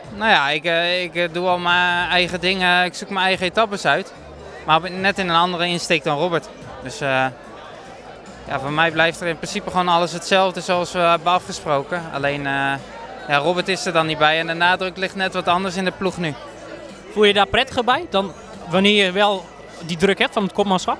Nou ja, ik doe al mijn eigen dingen, ik zoek mijn eigen etappes uit. Maar net in een andere insteek dan Robert. Dus ja, voor mij blijft er in principe gewoon alles hetzelfde zoals we hebben afgesproken. Alleen ja, Robert is er dan niet bij en de nadruk ligt net wat anders in de ploeg nu. Voel je daar prettiger bij dan wanneer je wel die druk hebt van het kopmanschap?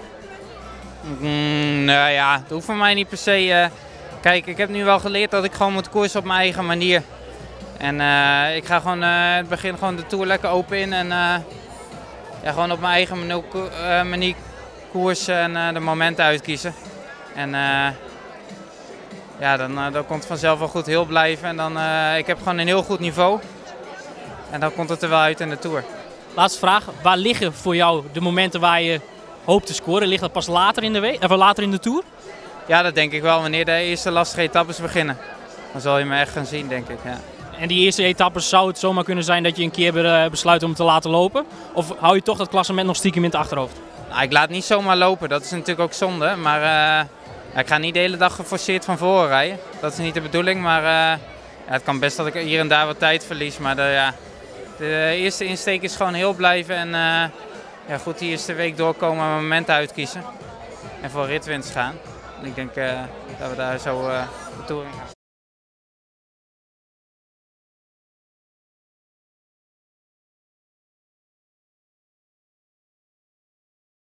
Nou ja, dat hoeft voor mij niet per se. Kijk, ik heb nu wel geleerd dat ik gewoon moet koersen op mijn eigen manier. En ik ga gewoon het begin gewoon de Tour lekker open in en ja, gewoon op mijn eigen manier koersen en de momenten uitkiezen. En ja, dan komt het vanzelf wel goed heel blijven. En dan, ik heb gewoon een heel goed niveau. En dan komt het er wel uit in de Tour. Laatste vraag, waar liggen voor jou de momenten waar je hoopt te scoren? Ligt dat pas later in de later in de Tour? Ja, dat denk ik wel. Wanneer de eerste lastige etappes beginnen. Dan zal je me echt gaan zien, denk ik. Ja. En die eerste etappes zou het zomaar kunnen zijn dat je een keer besluit om het te laten lopen? Of hou je toch dat klassement nog stiekem in het achterhoofd? Nou, ik laat niet zomaar lopen, dat is natuurlijk ook zonde. Maar ja, ik ga niet de hele dag geforceerd van voren rijden. Dat is niet de bedoeling, maar ja, het kan best dat ik hier en daar wat tijd verlies. Maar ja, de eerste insteek is gewoon heel blijven en ja, goed die eerste week doorkomen en momenten uitkiezen. En voor ritwinst gaan. En ik denk dat we daar zo de Tour in gaan.